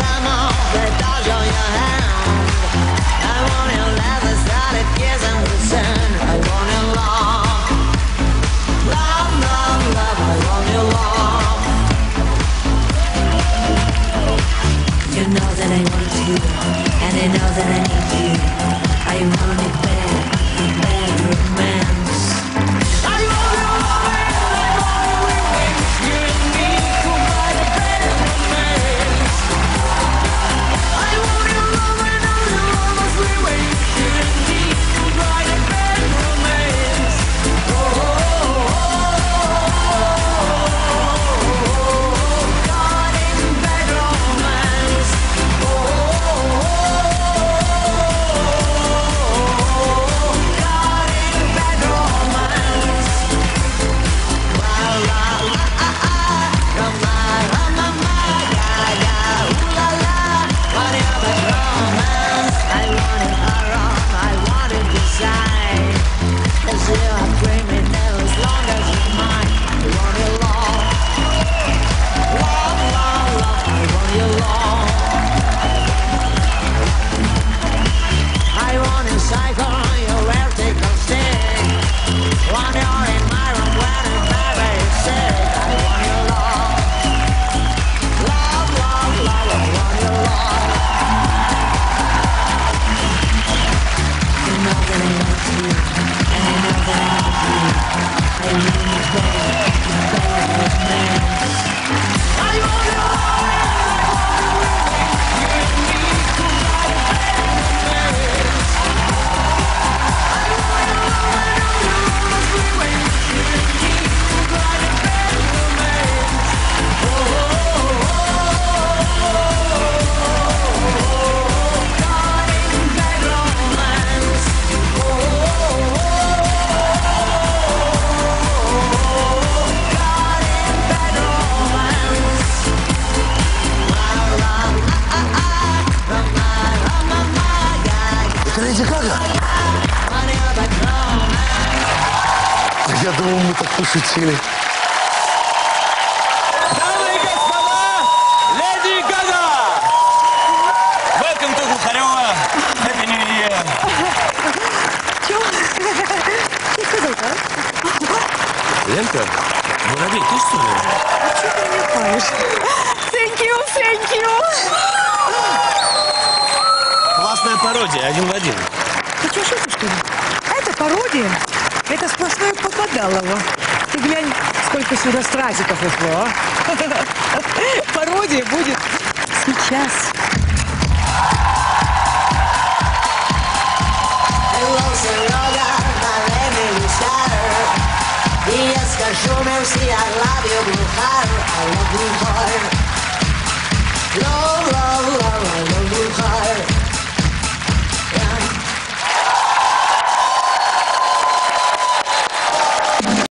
some of the dogs on your hand. I want your love that started kissing the sun. I want your love, love, love, love. I want your love. You know that I want you, and I know that I need you. I want it bad, bad romance. I want your love, and I want your wings. You and me combine a bad romance. I want your love, and I want your love, we wait. You and me combine a bad romance. Oh, oh, oh, oh, God in bad romance. Oh, oh, oh, God in bad romance. La la la la la, yeah yeah, ooh la la, what a bad romance. I want it all wrong, I want it beside. As you are criminal, as long as you're mine. I want your love, love, love, love. I want your love. I want a cycle, your vertical stick. Want your in my room when I'm very sick. I want your love, love, love, love. I want your love. You know that I love you, and I know that I love you. I need you bad, bad romance. I want your love, you and me combine a bad romance. I want your love, and all your love we wait. You and me combine a bad romance. Oh, oh, oh, oh, God in bad romance. Oh, oh, oh, God in bad romance. La la la la la la, yeah. Это Леди Гага? Want your bad romance. Я думал, мы так пошутили. Дамы и господа, Леди Гага! Welcome to Глухарева. Happy New Year. Чё? Что сказал-то, а? Ленка, воробей, ты что ли? А чё ты не поешь? Thank you, thank you. Классная пародия, один в один. Ты что, шутишь, что ли? Это пародия. Это сплошное попадалово. Ты глянь, сколько сюда стразиков ушло, а? Пародия будет сейчас. И я скажу merci, I love you, blue heart, I love blue heart. Love, love, love, I love blue heart.